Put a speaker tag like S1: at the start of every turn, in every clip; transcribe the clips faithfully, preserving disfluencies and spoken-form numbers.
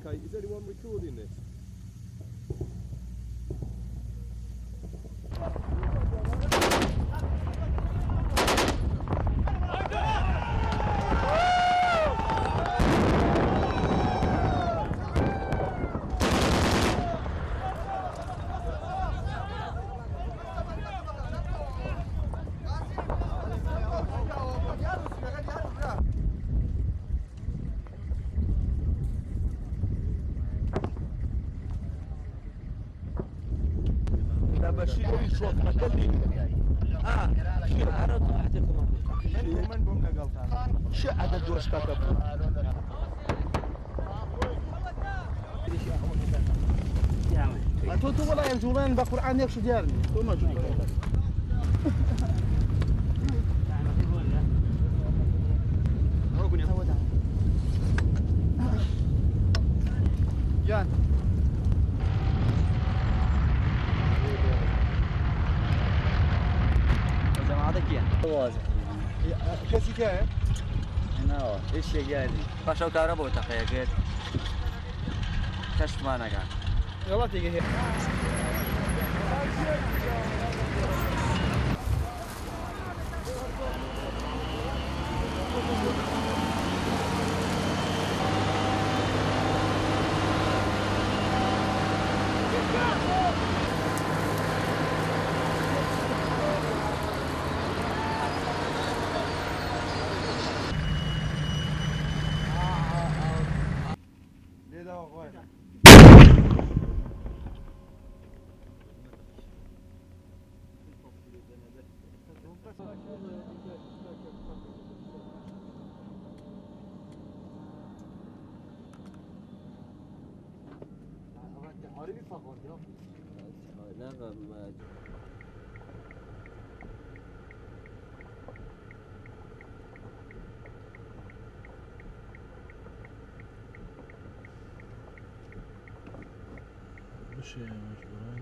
S1: Okay, is anyone recording this?
S2: بشير شوف مكلي اه شير عرض احدكم من من بوم نقلتها شو عدد دوش كتب تو تو والله يجولان بقرآن يكشف ديارني تو ما جولي جان
S3: واضح
S2: كسي كاي
S3: هنا ايش قال لي فاشو كهرباء وتقيقت كشف ما نقع
S2: يلا تيجي هي
S4: وش مجبورين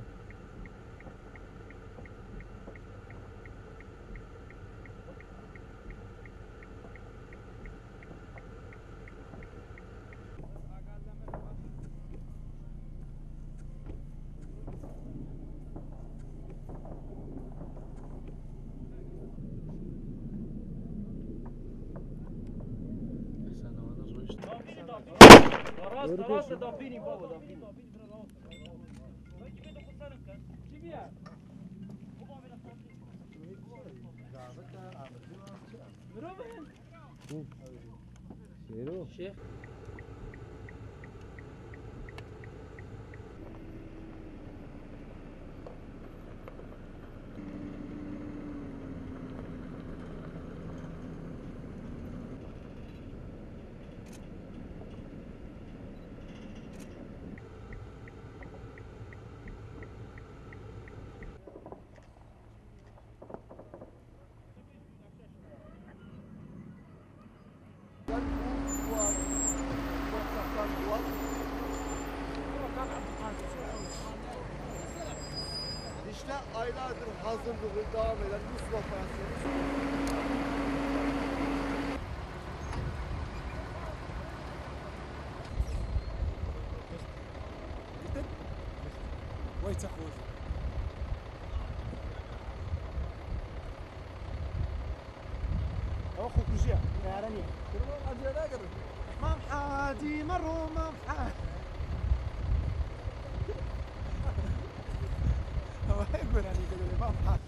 S2: راس راس دافيني بابا دافيني شيخ
S1: İşte aylardır hazırlığı devam eden Rus operasyonu.
S4: وين تخرج؟
S2: اخو كوجيا يا راني ما بحادي مرو ما بحادي هو يقول يعني يقول لي ما بحادي